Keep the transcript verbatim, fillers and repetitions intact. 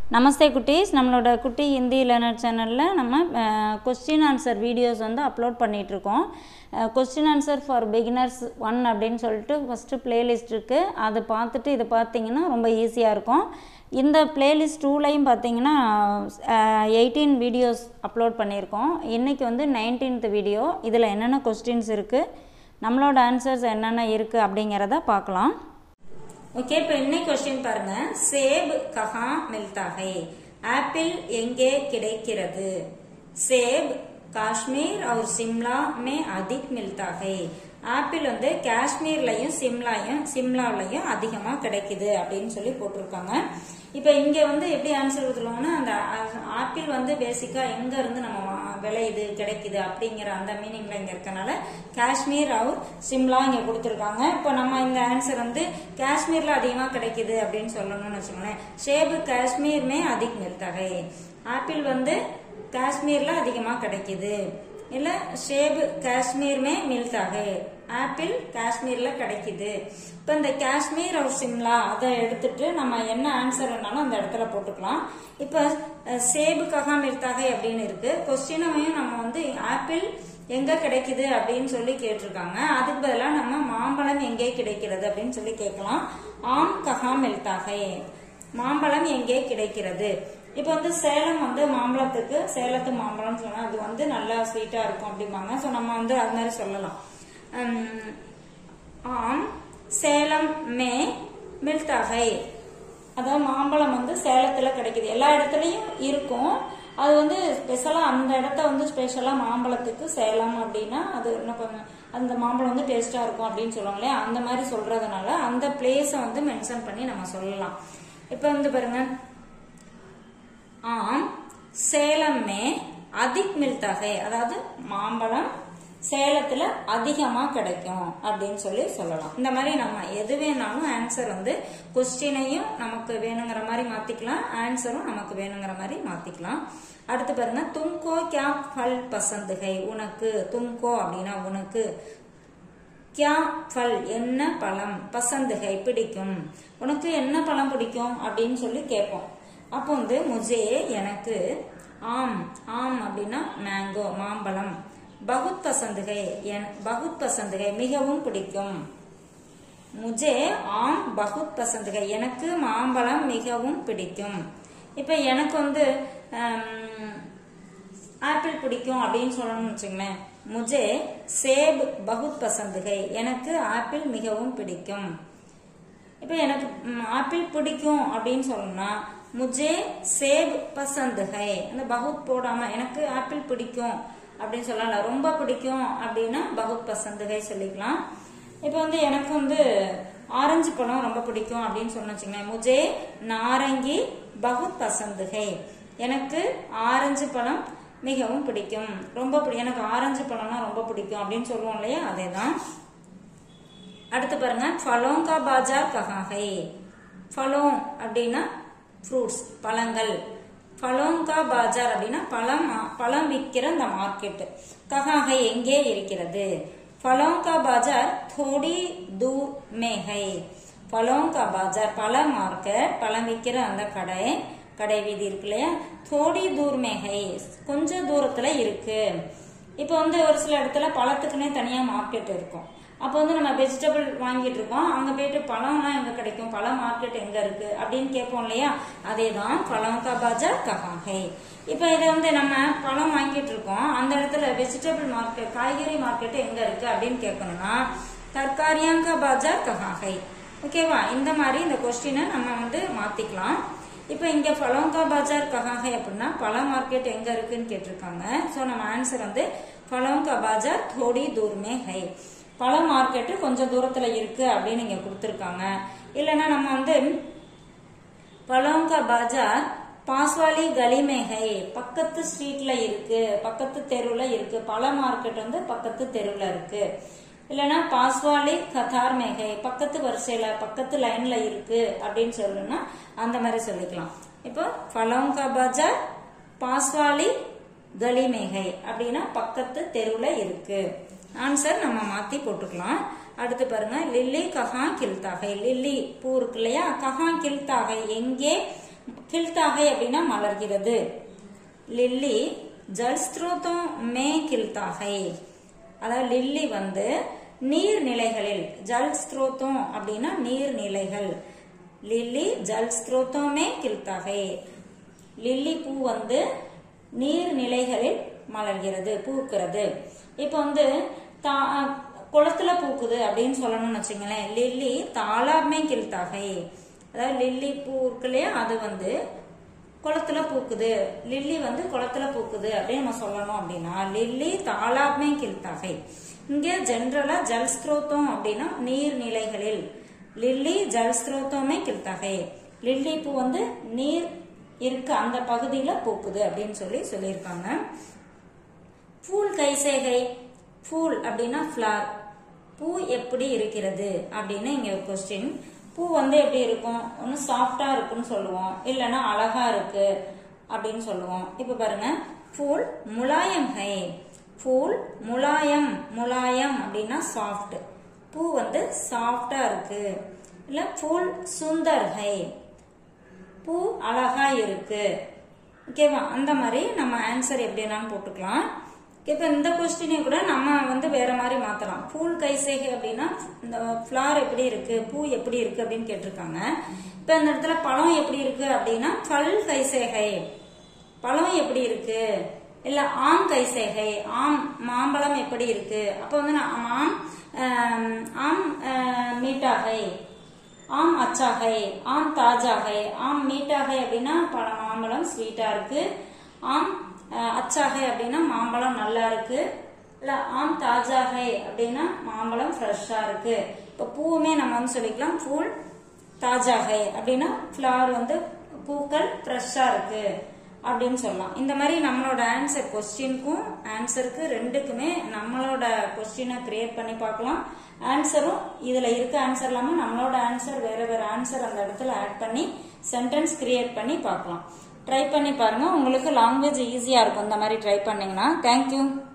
நமஸ்தே குட்டீஸ், நம்மளோட குட்டி ஹிந்தி லேர்னர் சேனலில் நம்ம கொஸ்டின் ஆன்சர் வீடியோஸ் வந்து அப்லோட் பண்ணிகிட்ருக்கோம். Question answer for beginners one அப்படின்னு சொல்லிட்டு ஃபஸ்ட்டு ப்ளேலிஸ்ட் இருக்குது. அதை பார்த்துட்டு இதை பார்த்தீங்கன்னா ரொம்ப ஈஸியாக இருக்கும். இந்த ப்ளேலிஸ்ட் டூலையும் பார்த்தீங்கன்னா எயிட்டீன் வீடியோஸ் அப்லோட் பண்ணியிருக்கோம். இன்றைக்கி வந்து நைன்டீன்த் வீடியோ. இதில் என்னென்ன கொஸ்டின்ஸ் இருக்குது, நம்மளோட ஆன்சர்ஸ் என்னென்ன இருக்குது அப்படிங்கிறத பார்க்கலாம். ஓகே, இப்போ இன்னைக்கு क्वेश्चन பாருங்க. சேப் கஹா மில்தா ஹை? ஆப்பிள் எங்கே கிடைக்கிறது? சேப் காஷ்மீர் और சிம்லா மே அதிக் மில்தா ஹை. ஆப்பிள் வந்து காஷ்மீர்லயும் சிம்லாயும் சிம்லாவிலையும் அதிகமா கிடைக்குது அப்படின்னு சொல்லி போட்டிருக்காங்க. இப்ப இங்க வந்து எப்படி ஆன்சர் கொடுத்துருவாங்கன்னா, அந்த ஆப்பிள் வந்து பேசிக்கா எங்க இருந்து நம்ம விளையுது கிடைக்குது அப்படிங்கிற அந்த மீனிங்ல இங்க இருக்கனால காஷ்மீர் அவர் சிம்லா இங்க கொடுத்துருக்காங்க. இப்ப நம்ம இந்த ஆன்சர் வந்து காஷ்மீர்ல அதிகமா கிடைக்குது அப்படின்னு சொல்லணும்னு வச்சுக்கோங்களேன். சேப் காஷ்மீர் மே அதிக் மில்தா ஹை. ஆப்பிள் வந்து காஷ்மீர்ல அதிகமா கிடைக்குது. இல்ல சேப் காஷ்மீர் மே மில்தா ஹை. ஆப்பிள் காஷ்மீர்ல கிடைக்குது. இப்ப இந்த காஷ்மீர் और சிம்லா அதை எடுத்துட்டு நம்ம என்ன ஆன்சர் வேணாலும் அந்த இடத்துல போட்டுக்கலாம். இப்ப சேப் கஹா மில்தா ஹை அப்படின்னு இருக்கு. கொஸ்டினையும் நம்ம வந்து ஆப்பிள் எங்க கிடைக்குது அப்படின்னு சொல்லி கேட்டிருக்காங்க. அதுக்கு பதிலா நம்ம மாம்பழம் எங்கே கிடைக்கிறது அப்படின்னு சொல்லி கேட்கலாம். ஆம் கஹா மில்தா ஹை. மாம்பழம் எங்கே கிடைக்கிறது? இப்ப வந்து சேலம் வந்து மாம்பழத்துக்கு சேலத்து மாம்பழம் சொன்னா அது வந்து நல்லா ஸ்வீட்டா இருக்கும் அப்படிம்பாங்க. சோ நம்ம வந்து அது மாதிரி சொல்லலாம். ஆம் சேலம் மே மில்தா ஹை. அதாவது மாம்பழம் வந்து சேலத்துல கிடைக்குது. எல்லா இடத்துலயும் இருக்கும். அது வந்து ஸ்பெஷலா அந்த இடத்த வந்து ஸ்பெஷலா மாம்பழத்துக்கு சேலம் அப்படின்னா அது இன்னும் கொஞ்சம் அந்த மாம்பழம் வந்து டேஸ்டா இருக்கும் அப்படின்னு சொல்லுவாங்க இல்லையா, அந்த மாதிரி சொல்றதுனால அந்த பிளேஸ வந்து மென்ஷன் பண்ணி நம்ம சொல்லலாம். இப்ப வந்து பாருங்க, ஆம் சேலம் மே அதிக் மில்தா ஹை. அதாவது மாம்பழம் சேலத்துல அதிகமா கிடைக்கும் அப்படின்னு சொல்லி சொல்லலாம். இந்த மாதிரி நம்ம எது வேணாலும் ஆன்சர் வந்து கொஸ்டினையும் நமக்கு வேணுங்கிற மாதிரி மாத்திக்கலாம், ஆன்சரும் நமக்கு வேணுங்கிற மாதிரி மாத்திக்கலாம். அடுத்து பாருங்க, தும்கோ கியா ஃபல் பசந்த் ஹை? உனக்கு. தும்கோ அப்படின்னா உனக்கு. கியா ஃபல் என்ன பழம்? பசந்த் ஹை பிடிக்கும். உனக்கு என்ன பழம் பிடிக்கும் அப்படின்னு சொல்லி கேட்போம். அப்போ வந்து முஜே எனக்கு. ஆம் ஆம் அப்படின்னா மேங்கோ மாம்பழம். பகுத் பசந்த் ஹை பகுத் பசந்த் ஹை மிகவும் பிடிக்கும். முஜே ஆம் பகுத் பசந்த் ஹை எனக்கு மாம்பழம் மிகவும் பிடிக்கும். இப்ப எனக்கு வந்து ஆப்பிள் பிடிக்கும் அப்படின்னு சொல்லணும்னு வச்சுங்களேன். முஜே சேப் பகுத் பசந்த் ஹை. எனக்கு ஆப்பிள் மிகவும் பிடிக்கும். இப்ப எனக்கு ஆப்பிள் பிடிக்கும் அப்படின்னு சொல்லணும்னா முஜே சேப் பசந்த் ஹை. அந்த பகுத் போடாம எனக்கு ஆப்பிள் பிடிக்கும் அப்படின்னு சொல்லலாம். ரொம்ப பிடிக்கும் அப்படின்னா பகுத் பசந்த் ஹை சொல்லிக்கலாம். இப்ப வந்து எனக்கு வந்து ஆரஞ்சு பழம் ரொம்ப பிடிக்கும் அப்படின்னு சொன்ன வச்சுங்களேன். முஜே நாரங்கி பகுத் பசந்த் ஹை. எனக்கு ஆரஞ்சு பழம் மிகவும் பிடிக்கும். ரொம்ப எனக்கு ஆரஞ்சு பழம்னா ரொம்ப பிடிக்கும் அப்படின்னு சொல்லுவோம் இல்லையா, அதேதான். அடுத்து பாருங்க, ஃபலோங் கா பாஜார் கஹா ஹை? ஃபலோங் அப்படின்னா ஃப்ரூட்ஸ் பழங்கள். ஃபலோங் கா பாஜார் அப்படின்னா பழம் பழம் விற்கிற அந்த மார்க்கெட். கஹா ஹை எங்கே இருக்கிறது? ஃபலோங் கா பாஜார் தோடி தூர் மே ஹை. ஃபலோங் கா பாஜார் பழ மார்க்கெட், பழம் விற்கிற அந்த கடை கடை வீதி இருக்கு இல்லையா, தோடி தூர் மே ஹை கொஞ்சம் தூரத்துல இருக்கு. இப்ப வந்து ஒரு சில இடத்துல பழத்துக்குன்னே தனியா மார்க்கெட் இருக்கும். அப்போ வந்து நம்ம வெஜிடபிள் வாங்கிட்டு இருக்கோம், அங்க போயிட்டு பழம்லாம் எங்க கிடைக்கும், பழ மார்க்கெட் எங்க இருக்கு அப்படின்னு கேட்போம் இல்லையா, அதேதான் ஃபலோங் கா பாஜார் கஹா ஹை. இப்ப இதை வந்து நம்ம பழம் வாங்கிட்டு இருக்கோம், அந்த இடத்துல வெஜிடபிள் மார்க்கெட் காய்கறி மார்க்கெட் எங்க இருக்கு அப்படின்னு கேட்கணும்னா தர்காரியாங் கா பாஜார் கஹா ஹை. ஓகேவா? இந்த மாதிரி இந்த கொஸ்டினை நம்ம வந்து மாத்திக்கலாம். இப்ப இங்க ஃபலோங் கா பாஜார் கஹா ஹை அப்படின்னா பழ மார்க்கெட் எங்க இருக்குன்னு கேட்டிருக்காங்க. சோ நம்ம ஆன்சர் வந்து ஃபலோங் கா பாஜார் தோடி தூர் மே ஹை. பழ மார்க்கெட்டு கொஞ்சம் தூரத்துல இருக்கு அப்படின்னு இங்க கொடுத்துருக்காங்க. இல்லைன்னா நம்ம வந்து ஃபலோங் கா பாஜார் பாஸ்வாலி கலி மே ஹை பக்கத்து ஸ்ட்ரீட்ல இருக்கு, பக்கத்து தெருவுல இருக்கு. பழ மார்க்கெட் வந்து பக்கத்து தெருவுல இருக்கு. இல்லைன்னா பாஸ்வாலி கதார் மே ஹை பக்கத்து வரிசையில பக்கத்து லைன்ல இருக்கு அப்படின்னு சொல்லணும்னா அந்த மாதிரி சொல்லிக்கலாம். இப்போ ஃபலோங் கா பாஜார் பாஸ்வாலி கலி மே ஹை அப்படின்னா பக்கத்து தெருவுல இருக்கு. ஆன்சர் நம்ம மாத்தி போட்டுக்கலாம். அடுத்து பாருங்க, லில்லி கஹா கில்தா ஹை. லில்லி பூ இருக்கு இல்லையா, கஹா கில்தா ஹை எங்கே கில்தாகை அப்படின்னா மலர்கிறது. லில்லி ஜல்ஸ்ரோத்தம் மே கில்தாகை. அதாவது லில்லி வந்து நீர்நிலைகளில், ஜல் ஸ்ரோத்தம் அப்படின்னா நீர்நிலைகள். லில்லி ஜல் ஸ்ரோத்தமே கில்தாகை. லில்லி பூ வந்து நீர்நிலைகளில் மலர்கிறது, பூக்கிறது. இப்ப வந்து குளத்துல பூக்குது அப்படின்னு சொல்லணும்னு வச்சுங்களேன், லில்லி தாளாமே கில்தாகை. அதாவது லில்லி பூ இருக்கு இல்லையா, அது வந்து குளத்துல பூக்குது, லில்லி வந்து குளத்துல பூக்குது அப்படின்னு நம்ம சொல்லணும். அப்படின்னா லில்லி தாளாமே கில்தாகை. இங்க ஜென்ரலா ஜல்ஸ்ரோத்தம் அப்படின்னா நீர்நிலைகளில், லில்லி ஜல்ஸ்ரோத்தமே கில்தாகை. லில்லி பூ வந்து நீர் இருக்கு அந்த பகுதியில பூக்குது அப்படின்னு சொல்லி சொல்லியிருக்காங்க. பூல் கைசேகை. பூல் அப்படின்னா ஃபிளார், பூ எப்படி இருக்கிறது அப்படின்னு இங்க கொஸ்டின். பூ வந்து எப்படி இருக்கும், ஒன்னு சாஃப்டா இருக்குன்னு சொல்லுவோம், இல்லைன்னா அழகா இருக்கு அப்படின்னு சொல்லுவோம். இப்ப பாருங்க, பூல் முலாயம் ஹை. பூல் முலாயம், முலாயம் அப்படின்னா சாஃப்ட், பூ வந்து சாஃப்டா இருக்கு. இல்ல பூல் சுந்தர் ஹை, பூ அழகா இருக்கு. ஓகேவா, அந்த மாதிரி நம்ம ஆன்சர் எப்படினாலும் போட்டுக்கலாம். இப்ப இந்த கொஸ்டினை கூட நம்ம வந்து வேற மாதிரி மாத்தலாம். பூல் கைசேகை அப்படின்னா இந்த ஃபிளார் எப்படி இருக்கு, பூ எப்படி இருக்கு அப்படின்னு கேட்டிருக்காங்க. இப்ப இந்த இடத்துல பழம் எப்படி இருக்கு அப்படின்னா பல் கைசேகை, பழம் எப்படி இருக்கு. இல்ல ஆம் கைசேகை, ஆம் மாம்பழம் எப்படி இருக்கு. அப்ப வந்து ஆம் ஆம் மீட்டாகை, ஆம் அச்சாகை, ஆம் தாஜாகை. ஆம் மீட்டாகை அப்படின்னா பழம் மாம்பழம் ஸ்வீட்டா இருக்கு. ஆம் அச்சாகை அப்படின்னா மாம்பழம் நல்லா இருக்கு. இல்ல ஆம் தாஜாகை அப்படின்னா மாம்பழம் ஃப்ரெஷ்ஷா இருக்கு. இப்ப பூவுமே நம்ம வந்து சொல்லிக்கலாம் பூல் தாஜாகை அப்படின்னா ஃபிளவர் வந்து பூக்கள் ஃப்ரெஷ்ஷா இருக்கு அப்படின்னு சொல்லலாம். இந்த மாதிரி நம்மளோட ஆன்சர் கொஸ்டினுக்கும் ஆன்சருக்கு ரெண்டுக்குமே நம்மளோட கொஸ்டினை கிரியேட் பண்ணி பார்க்கலாம். ஆன்சரும் இதுல இருக்க ஆன்சர் இல்லாம நம்மளோட ஆன்சர் வேற வேற ஆன்சர் அந்த இடத்துல ஆட் பண்ணி சென்டென்ஸ் கிரியேட் பண்ணி பார்க்கலாம். ட்ரை பண்ணி பாருங்க, உங்களுக்கு லாங்குவேஜ் ஈஸியா இருக்கும் இந்த மாதிரி ட்ரை பண்ணீங்கன்னா. தேங்க்யூ.